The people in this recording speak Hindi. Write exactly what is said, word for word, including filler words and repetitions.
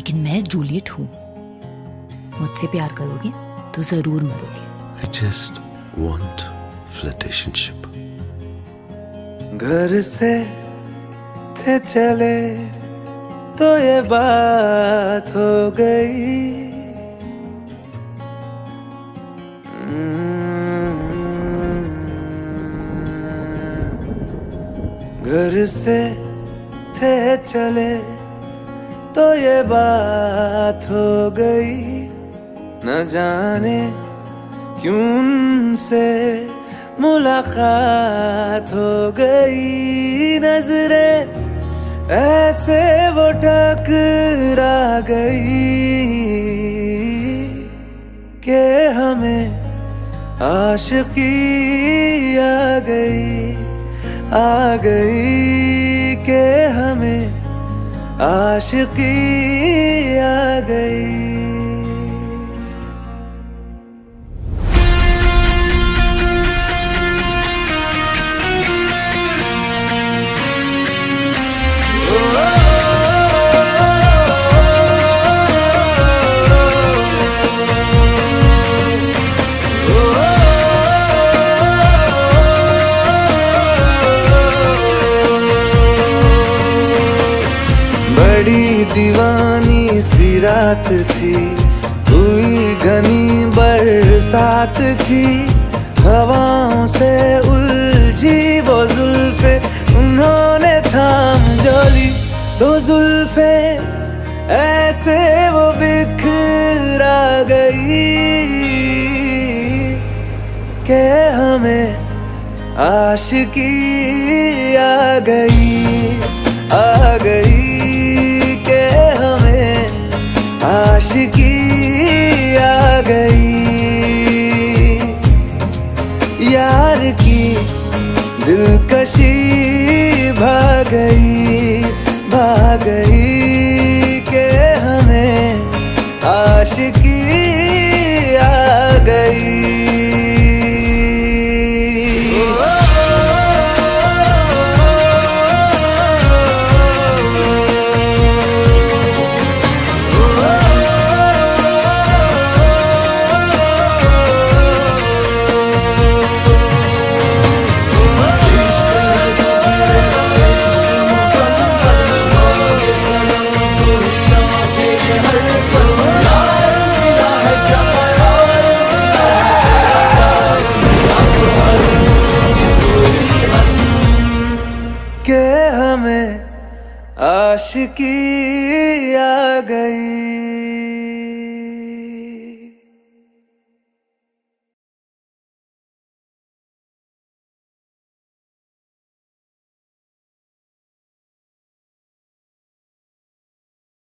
लेकिन मैं जूलियट हूँ। मुझसे प्यार करोगे तो जरूर मरोगे। I just want flirtationship. घर से थे चले तो ये बात हो गई, घर से थे चले तो ये बात हो गई, न जाने क्यों उनसे मुलाकात हो गई। नजरें ऐसे वो टकरा गई कि हमें आशिकी आ गई, आ गई कि हमें आशिकी आ गई। बड़ी दीवानी सी रात थी, हुई घनी बरसात थी, हवाओं से उलझी वो जुल्फे उन्होंने थाम जो ली, दो जुल्फे ऐसे वो बिखरा गई कि हमें आशिकी आ गई, आ गई आशिकी आ गई। यार की दिलकशी भा गई, भा गई कि हमें आशिकी आ गई। के हमें आशिकी आ गई।